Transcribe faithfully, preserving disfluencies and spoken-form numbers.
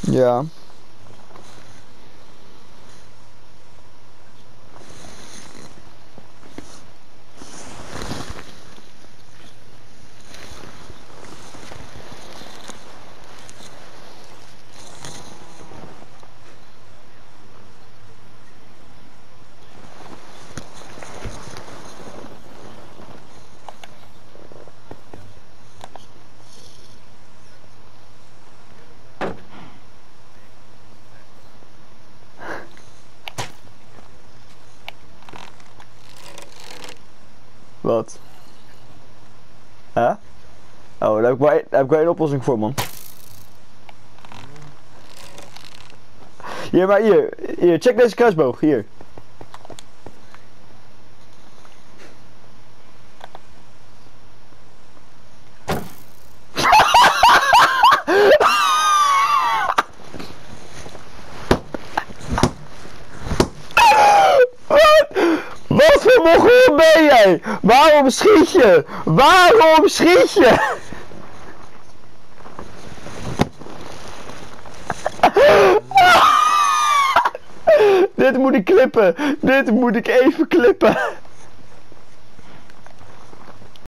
Ja. Wat? Hè? Huh? Oh, daar heb ik wel één, daar heb ik wel één oplossing voor, man. Hier, maar hier. Hier, check deze kruisboog. Hier. Wat voor mongool ben jij? Waarom schiet je? Waarom schiet je? Dit moet ik klippen. Dit moet ik even klippen.